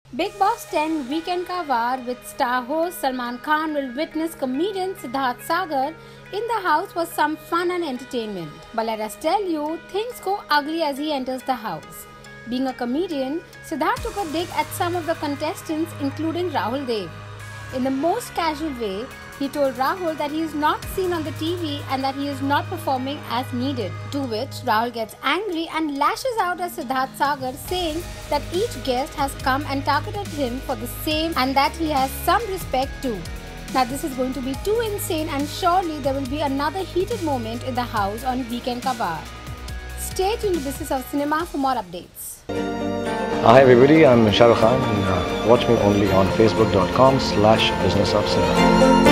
Big Boss 10 Weekend Ka War with star host Salman Khan will witness comedian Siddharth Sagar in the house for some fun and entertainment. But let us tell you, things go ugly as he enters the house. Being a comedian, Siddharth took a dig at some of the contestants, including Rahul Dev. In the most casual way, he told Rahul that he is not seen on the TV and that he is not performing as needed. To which Rahul gets angry and lashes out at Siddharth Sagar, saying that each guest has come and targeted him for the same and that he has some respect too. Now this is going to be too insane, and surely there will be another heated moment in the house on Weekend Ka War. Stay tuned to Business of Cinema for more updates. Hi everybody, I'm Shah Rukh Khan and watch me only on facebook.com/businessofcinema.